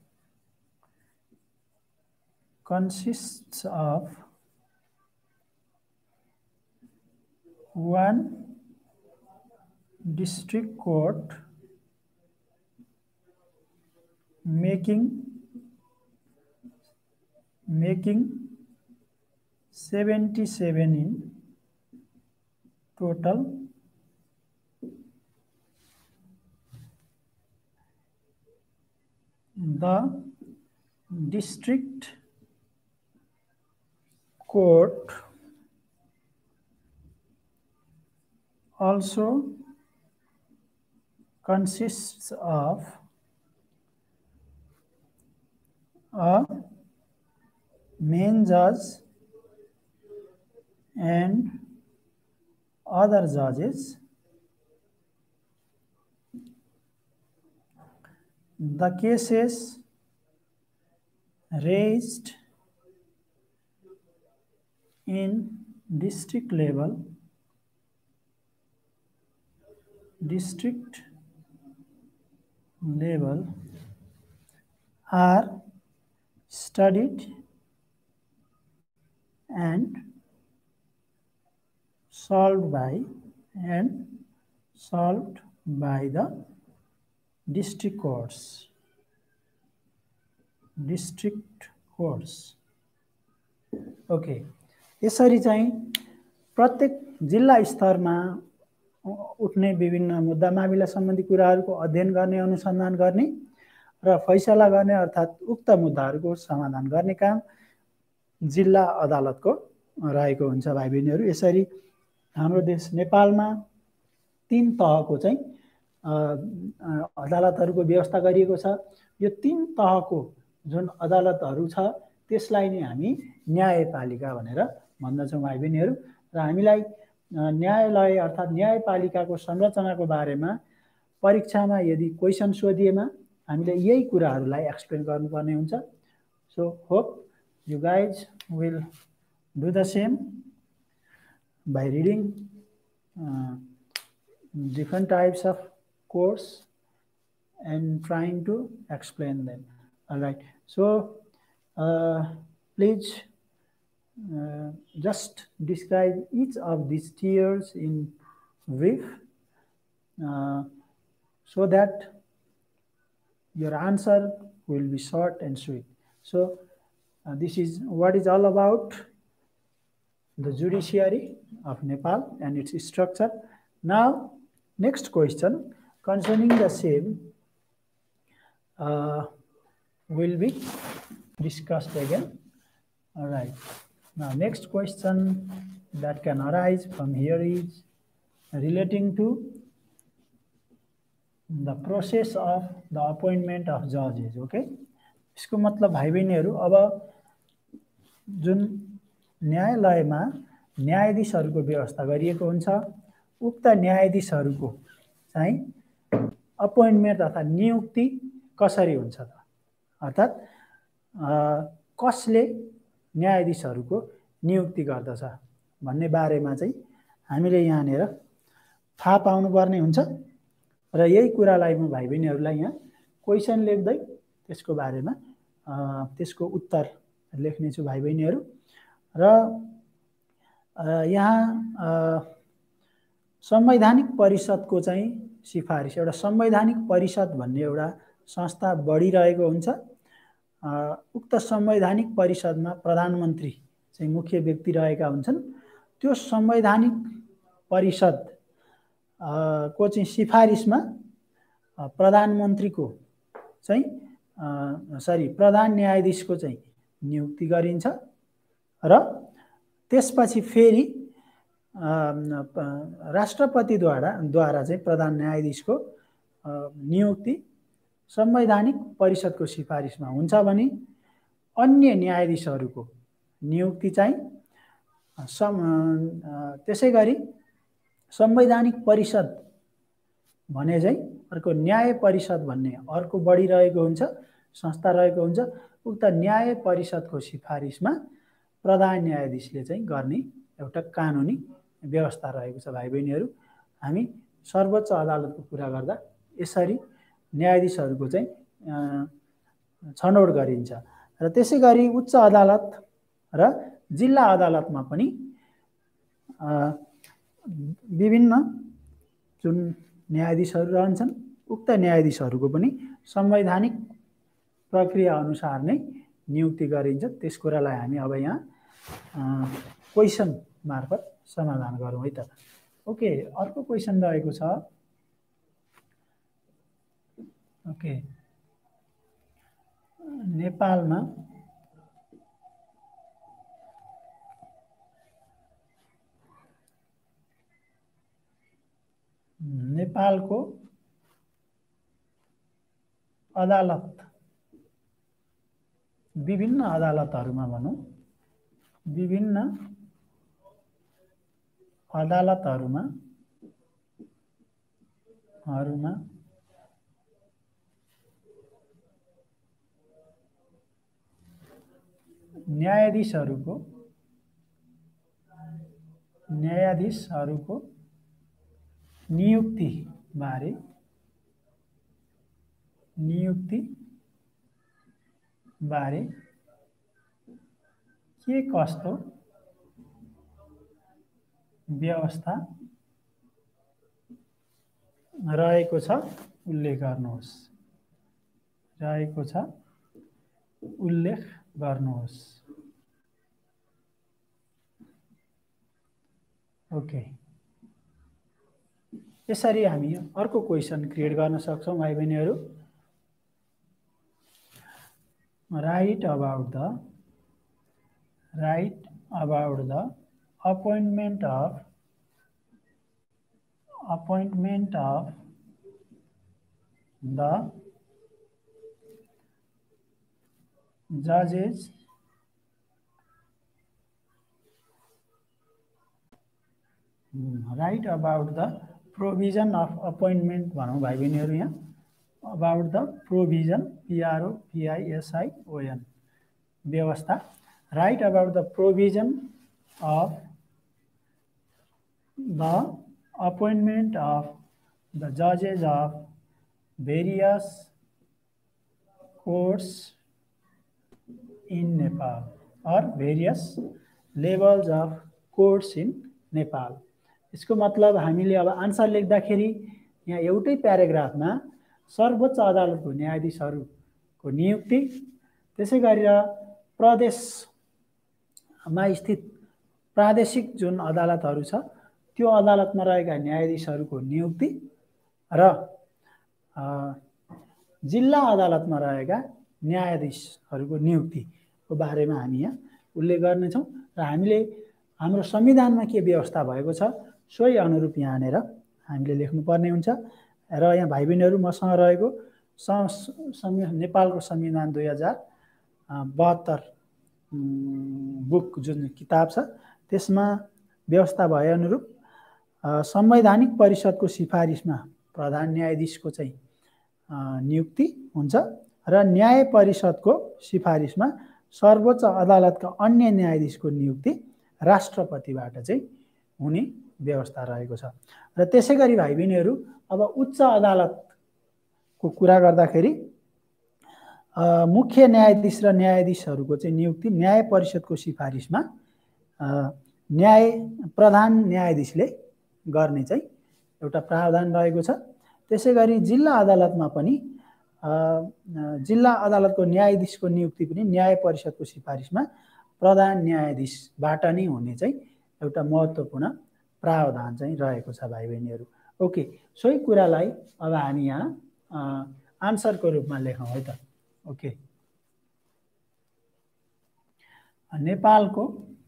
[SPEAKER 1] consists of one district court making 77 in total. The district court also consists of a main judge and other judges. The cases raised in district level are studied and solved by the district courts. Okay यसरी चाहिँ प्रत्येक जिल्ला स्तरमा उठ्ने विभिन्न मुद्दा मामिला सम्बन्धी कुराहरूको अध्ययन गर्ने अनुसन्धान गर्ने र फैसला गर्ने अर्थात् उक्त मुद्दाहरूको समाधान गर्ने काम जिल्ला अदालतको रहेको हुन्छ भाइ बहिनीहरू। यसरी हाम्रो देश नेपालमा 3 तहको चाहिँ अदालतहरूको व्यवस्था गरिएको छ। यो 3 तहको जुन अदालतहरू छ त्यसलाई नै हामी न्यायपालिका भनेर भन्दछौँ भाइ बहिनीहरू। र हामीलाई न्यायालय अर्थात् न्यायपालिकाको संरचनाको बारेमा परीक्षामा यदि क्वेसन सोधिएमा हामीले यही कुराहरूलाई एक्सप्लेन गर्नुपर्ने हुन्छ। So hope you guys will do the same by reading different types of course and trying to explain them. All right, so please just describe each of these tiers in brief so that your answer will be short and sweet. So this is what is all about the judiciary of Nepal and its structure. Now, next question concerning the same will be discussed again. All right. Now, next question that can arise from here is relating to the process of the appointment of judges. Okay. इसको मतलब भाइ बहिनीहरू अब जुन न्यायालयमा न्यायाधीशहरूको व्यवस्था गरिएको हुन्छ उक्त न्यायाधीशहरूको चाहिँ अपोइन्टमेन्ट अर्थात् नियुक्ति कसरी हुन्छ त, अर्थात् कसले न्यायाधीशहरूको नियुक्ति गर्दछ भन्ने बारेमा चाहिँ हामीले यहाँनिर थाहा पाउनुपर्ने हुन्छ। र यही कुरालाई म भाइ बहिनीहरूलाई यहाँ क्वेसन लेख्दै त्यसको बारेमा त्यसको उत्तर लेख्नेछु भाइ बहिनीहरू। र यहाँ संवैधानिक परिषदको चाहिँ सिफारिस, एउटा संवैधानिक परिषद भन्ने एउटा संस्था बढिरहेको हुन्छ। उक्त संवैधानिक परिषदमा प्रधानमन्त्री चाहिँ मुख्य व्यक्ति रहेका हुन्छन्। त्यो संवैधानिक परिषद को चाहिँ सिफारिसमा प्रधानमन्त्रीको चाहिँ प्रधान न्यायाधीशको चाहिँ नियुक्ति गरिन्छ र त्यसपछि फेरि राष्ट्रपतिद्वारा चाहिँ प्रधान न्यायाधीशको नियुक्ति संवैधानिक परिषदको सिफारिसमा हुन्छ भने अन्य न्यायाधीशहरूको नियुक्ति चाहिँ त्यसै गरी संवैधानिक परिषद भने चाहिँ अर्को न्याय परिषद भन्ने अर्को बढिरहेको हुन्छ, संस्था रहेको हुन्छ। उक्त न्याय परिषदको सिफारिसमा प्रधान न्यायाधीशले चाहिँ गर्ने एउटा कानुनी व्यवस्था रहेको छ भाइ बहिनीहरू। हामी सर्वोच्च अदालतको कुरा गर्दा यसरी न्यायाधीशहरूको चाहिँ छनौट गरिन्छ। र त्यसै गरी उच्च अदालत र जिल्ला अदालतमा पनि विभिन्न जुन न्यायाधीशहरू रहन्छन् उक्त न्यायाधीशहरूको पनि संवैधानिक प्रक्रिया अनुसार नै नियुक्ति गरिन्छ। त्यस कुरालाई हामी अब यहाँ क्वेसन मार्फत समाधान गरौँ है त। ओके, अर्को क्वेसन रहेको छ। ओके, नेपालको अदालत विभिन्न अदालतहरूमा भनौँ, विभिन्न अदालतहरूमा न्यायाधीशहरूको नियुक्ति बारे के कस्तो व्यवस्था रहेको छ उल्लेख गर्नुहोस्। ओके, यसरी हामी अर्को क्वेसन क्रिएट गर्न सक्छौँ भाइ बहिनीहरू। Write about the appointment of The judges write about the provision of appointment भनौँ भाइ बहिनीहरू यहाँ about the provision PROVISION व्यवस्था write about the provision of the appointment of the judges of various courts in Nepal or various levels of courts in Nepal. यसको मतलब हामीले अब answer लेख्दाखेरि यहाँ एउटै प्याराग्राफमा सर्वोच्च अदालतको न्यायाधीशहरूको नियुक्ति त्यसै गरेर प्रदेशमा स्थित प्रादेशिक जुन अदालतहरू छ त्यो अदालतमा रहेका न्यायाधीशहरूको नियुक्ति र जिल्ला अदालतमा रहेका न्यायाधीशहरूको नियुक्तिको बारेमा हामी यहाँ उल्लेख गर्नेछौँ र हामीले हाम्रो संविधानमा के व्यवस्था भएको छ सोही अनुरूप यहाँनिर हामीले लेख्नुपर्ने हुन्छ र यहाँ भाइ बहिनीहरू मसँग रहेको नेपालको संविधान 2072 बुक जुन किताब छ त्यसमा व्यवस्था भए अनुरूप संवैधानिक परिषदको सिफारिसमा प्रधान न्यायाधीशको चाहिँ नियुक्ति हुन्छ र न्याय परिषदको सिफारिसमा सर्वोच्च अदालतका अन्य न्यायाधीशको नियुक्ति राष्ट्रपतिबाट चाहिँ हुने व्यवस्था रहेको छ र त्यसैगरी भाइ बहिनीहरू अब उच्च अदालतको कुरा गर्दाखेरि मुख्य न्यायाधीश र न्यायाधीशहरूको चाहिँ नियुक्ति न्याय परिषदको सिफारिसमा प्रधान न्यायाधीशले गर्ने चाहिँ एउटा प्रावधान रहेको छ त्यसैगरी जिल्ला अदालतमा पनि जिल्ला अदालतको न्यायाधीशको नियुक्ति पनि न्याय परिषदको सिफारिसमा प्रधान न्यायाधीशबाट नै हुने चाहिँ एउटा महत्त्वपूर्ण प्रावधान चाहिँ रहेको छ भाइ बहिनीहरू ओके सोही कुरालाई अब हामी यहाँ आन्सरको रूपमा लेखौँ है त ओके नेपालको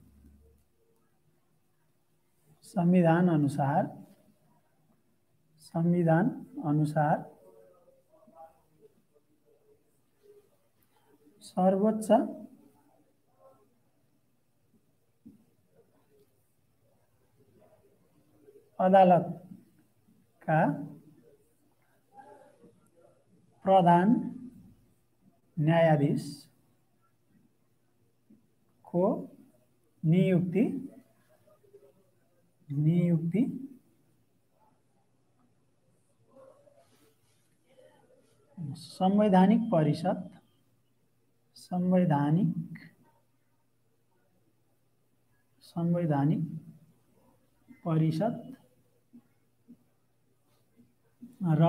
[SPEAKER 1] संविधान अनुसार सर्वोच्च अदालतका प्रधान न्यायाधीशको नियुक्ति संवैधानिक परिषद र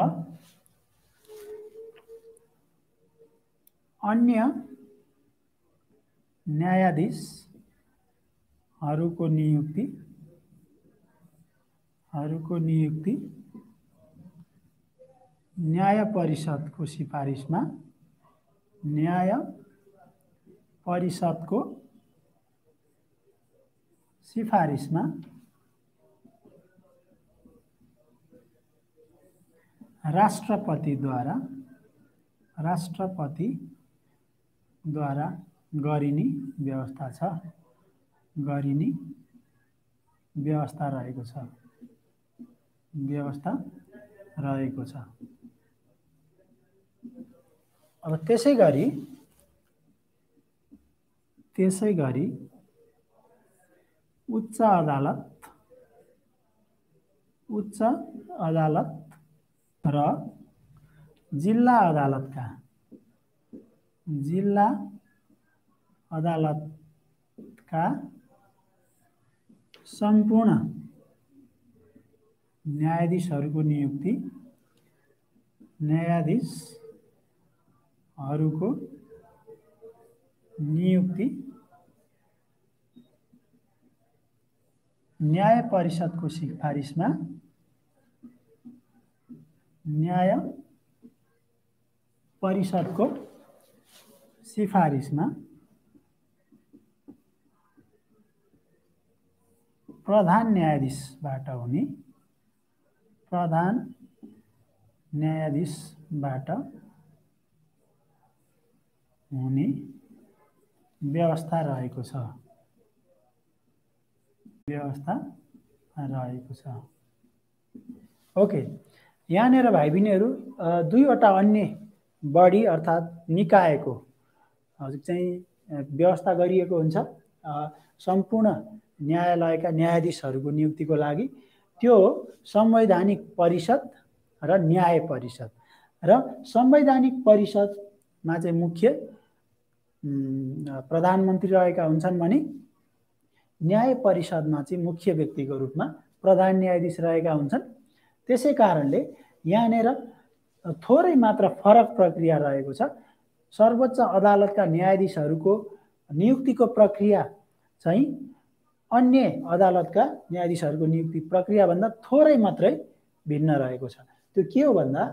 [SPEAKER 1] अन्य न्यायाधीशहरूको नियुक्ति न्याय परिषदको सिफारिसमा राष्ट्रपतिद्वारा गरिने व्यवस्था रहेको छ अब त्यसै गरी उच्च अदालत र जिल्ला अदालतका सम्पूर्ण न्यायाधीशहरूको नियुक्ति न्याय परिषदको सिफारिसमा प्रधान बाट हुने व्यवस्था रहेको छ। ओके, यहाँनिर भाइ बहिनीहरू दुईवटा अन्य बडी अर्थात् निकायको चाहिँ व्यवस्था गरिएको हुन्छ सम्पूर्ण न्यायालयका न्यायाधीशहरूको नियुक्तिको लागि। त्यो संवैधानिक परिषद र न्याय परिषद। र संवैधानिक परिषदमा चाहिँ मुख्य प्रधानमन्त्री रहेका हुन्छन् भने न्याय परिषदमा चाहिँ मुख्य व्यक्तिको रूपमा प्रधान न्यायाधीश रहेका हुन्छन्। त्यसै कारणले यहाँनिर थोरै मात्र फरक प्रक्रिया रहेको छ। सर्वोच्च अदालतका न्यायाधीशहरूको नियुक्तिको प्रक्रिया चाहिँ अन्य अदालतका न्यायाधीशहरूको नियुक्ति प्रक्रियाभन्दा थोरै मात्रै भिन्न रहेको छ। त्यो के हो भन्दा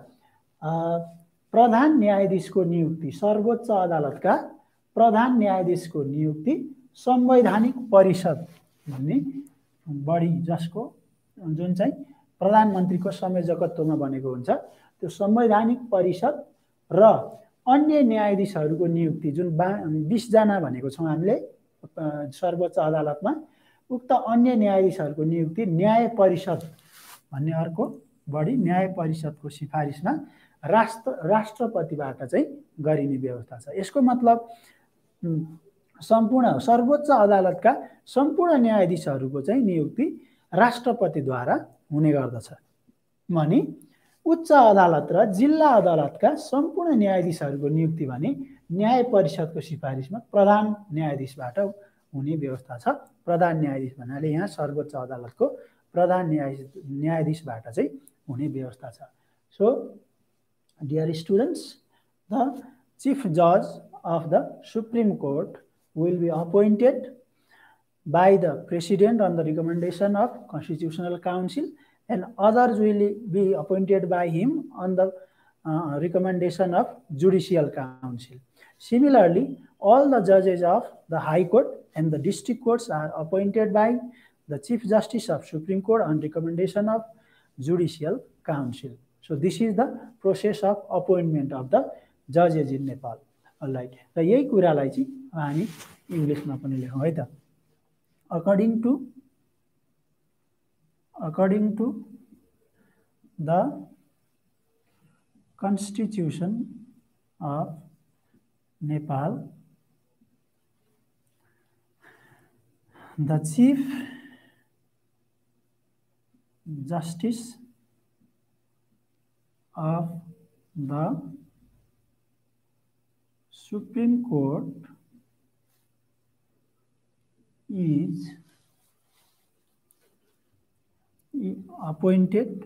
[SPEAKER 1] प्रधान न्यायाधीशको नियुक्ति, सर्वोच्च अदालतका प्रधान न्यायाधीशको नियुक्ति संवैधानिक परिषद भन्ने बढी जसको जुन चाहिँ प्रधानमन्त्रीको संयोजकत्वमा बनेको हुन्छ, त्यो संवैधानिक परिषद र अन्य न्यायाधीशहरूको नियुक्ति जुन 20 जना भनेको छौँ हामीले सर्वोच्च अदालतमा, उक्त अन्य न्यायाधीशहरूको नियुक्ति न्याय परिषद भन्ने अर्को बढी न्याय परिषदको सिफारिसमा राष्ट्रपतिबाट चाहिँ गरिने व्यवस्था छ। यसको मतलब सम्पूर्ण सर्वोच्च अदालतका सम्पूर्ण न्यायाधीशहरूको चाहिँ नियुक्ति राष्ट्रपतिद्वारा हुने गर्दछ भने उच्च अदालत र जिल्ला अदालतका सम्पूर्ण न्यायाधीशहरूको नियुक्ति भने न्याय परिषदको सिफारिसमा प्रधान न्यायाधीशबाट हुने व्यवस्था छ। प्रधान न्यायाधीश भन्नाले यहाँ सर्वोच्च अदालतको प्रधान न्यायाधीशबाट चाहिँ हुने व्यवस्था छ। So dear students, the chief जज of the Supreme Court will be appointed by the President on the recommendation of Constitutional Council, and others will be appointed by him on the recommendation of Judicial Council. Similarly, all the judges of the High Court and the District Courts are appointed by the Chief Justice of Supreme Court on recommendation of Judicial Council. So this is the process of appointment of the judges in Nepal. Alright. र यही कुरालाई चाहिँ हामी इङ्ग्लिसमा पनि लेखौँ है त। According to the Constitution of Nepal, the Chief Justice of the Supreme Court is appointed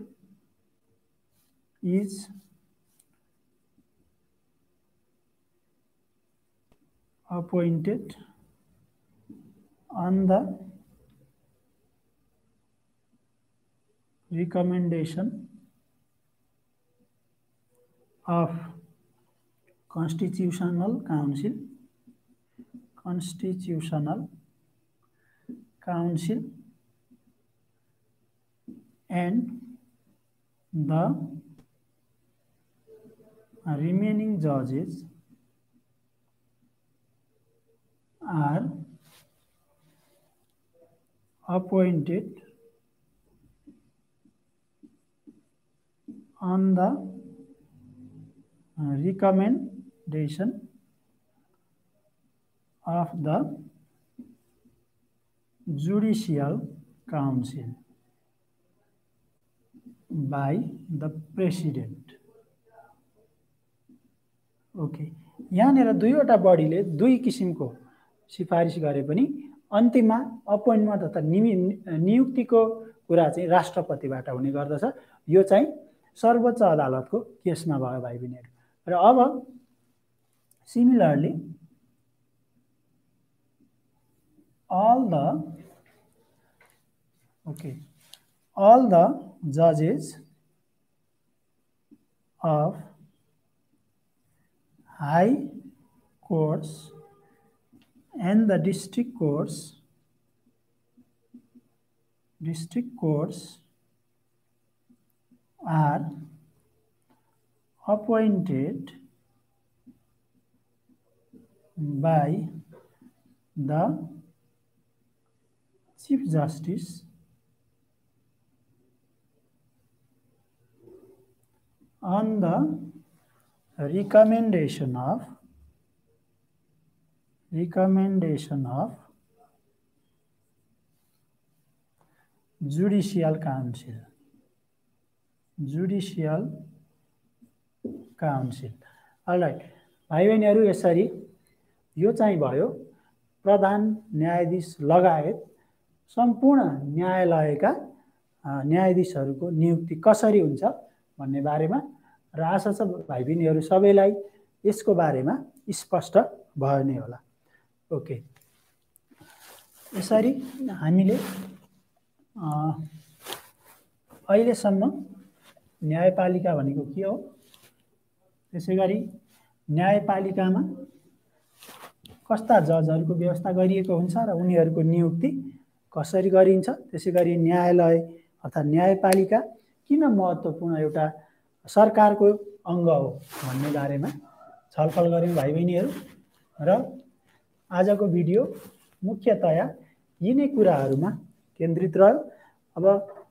[SPEAKER 1] on the recommendation of Constitutional Council and the remaining judges are appointed on the recommendation of the Judicial Council by the President. Okay. यहाँनिर दुईवटा बडीले दुई किसिमको सिफारिस गरे पनि अन्तिममा अपॉइन्टमेन्ट अथवा नियुक्तिको कुरा चाहिँ राष्ट्रपतिबाट हुने गर्दछ। यो चाहिँ सर्वोच्च अदालतको केसमा भयो भाइ बहिनीहरु। र अब similarly all the judges of high courts and the district courts are appointed by the Chief Justice on the recommendation of Judicial Council. Alright भाइ बहिनीहरू, यसरी यो चाहिँ भयो प्रधान न्यायाधीश लगायत सम्पूर्ण न्यायालयका न्यायाधीशहरूको नियुक्ति कसरी हुन्छ भन्ने बारेमा, र आशा छ भाइ बहिनीहरू सबैलाई यसको बारेमा स्पष्ट भयो नै होला। ओके, यसरी हामीले अहिलेसम्म न्यायपालिका भनेको के हो, त्यसैगरी न्यायपालिकामा कस्ता जजहरूको व्यवस्था गरिएको हुन्छ र उनीहरूको नियुक्ति कसरी गरिन्छ, त्यसैगरी न्यायालय अर्थात् न्यायपालिका किन महत्त्वपूर्ण एउटा सरकारको अङ्ग हो भन्ने बारेमा छलफल गऱ्यौँ भाइ बहिनीहरू। र आजको भिडियो मुख्यतया यिनै कुराहरूमा केन्द्रित रह्यो। अब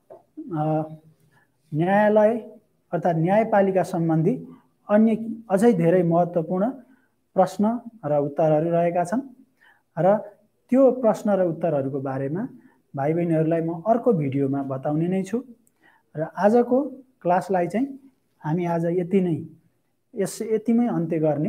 [SPEAKER 1] न्यायालय अर्थात् न्यायपालिका सम्बन्धी अन्य अझै धेरै महत्त्वपूर्ण प्रश्न र उत्तरहरू रहेका छन्, र त्यो प्रश्न र उत्तरहरूको बारेमा भाइ बहिनीहरूलाई म अर्को भिडियोमा बताउने नै छु। र आजको क्लासलाई चाहिँ हामी आज यतिमै अन्त्य गर्ने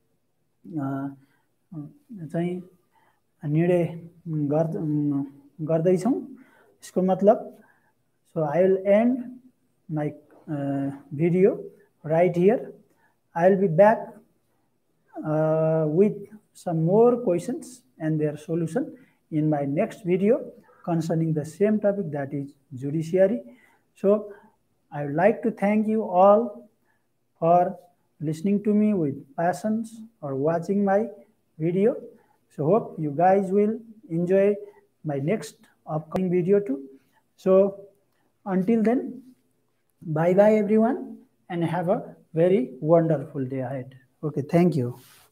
[SPEAKER 1] चाहिँ निर्णय गर्दैछौँ। यसको मतलब, so I will end my video right here. I will be back with some more questions and their solution in my next video concerning the same topic, that is judiciary. So I would like to thank you all for listening to me with passions or watching my video. So hope you guys will enjoy my next upcoming video too. So until then, bye bye everyone, and have a very wonderful day ahead. Okay, thank you.